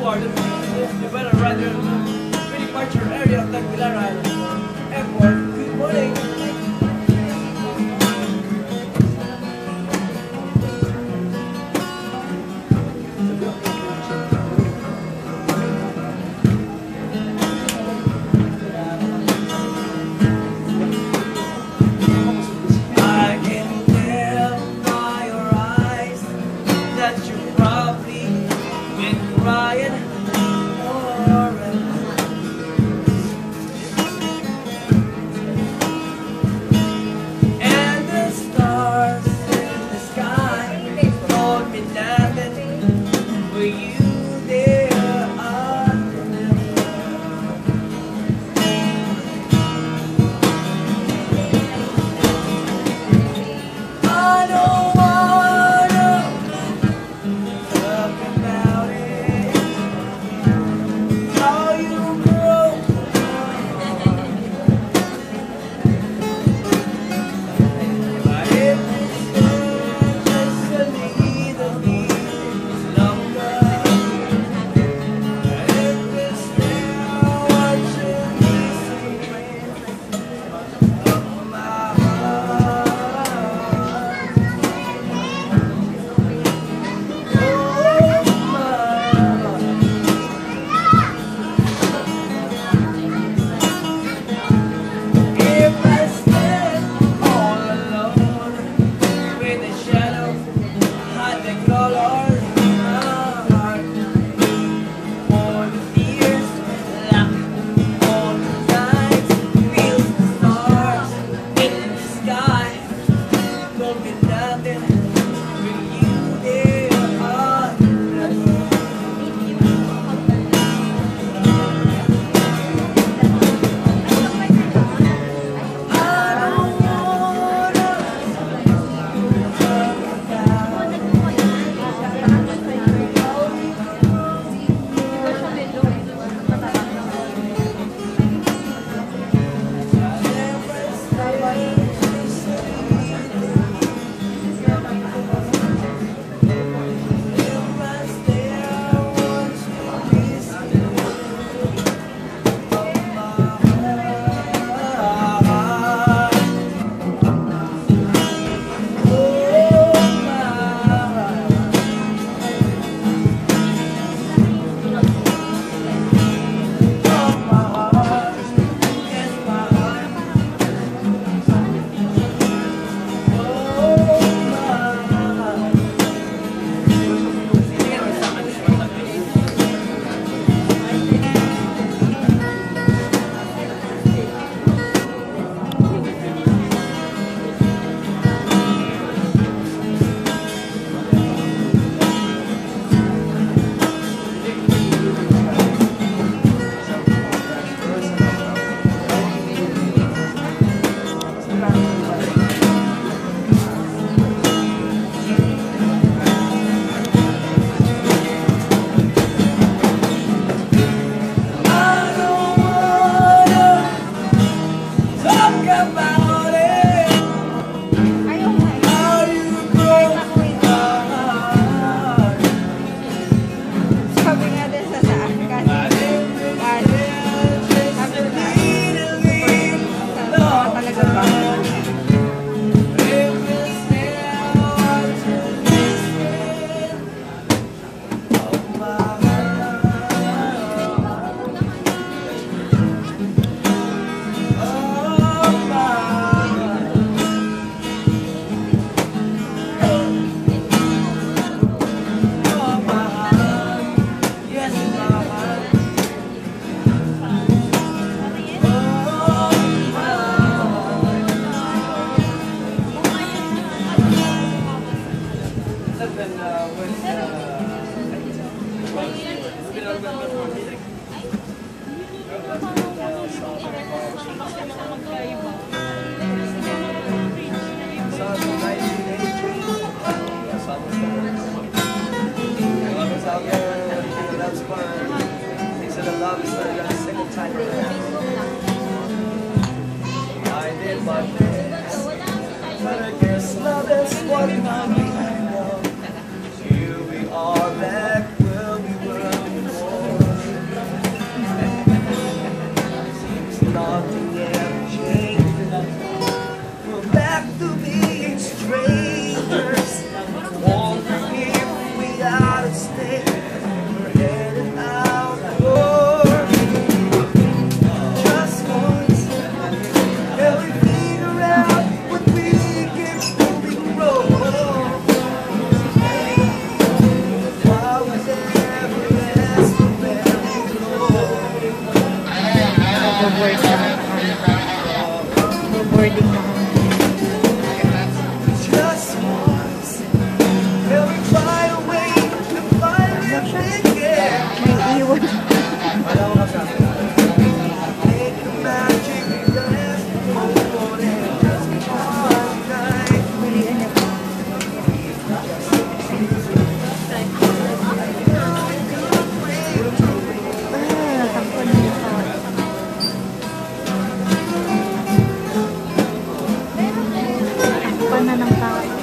Boulevard. You better ride there in the departure area of Tagbilaran Airport. Good morning. I can tell by your eyes that you probably been crying. And the stars in the sky told me nothing. Were you there? I don't wanna talk about it. How you broke my heart. But if it's just a little bit longer, if it's still watching me secret of my heart. If I stand all alone with the shadow and the colors in my heart, all the fears, luck, all the nights, feel the stars in the sky, don't be nothing with you there. love is better than a single time. I did my best, but I guess love is what I'm behind of. Here we are back where we were before. ng tao.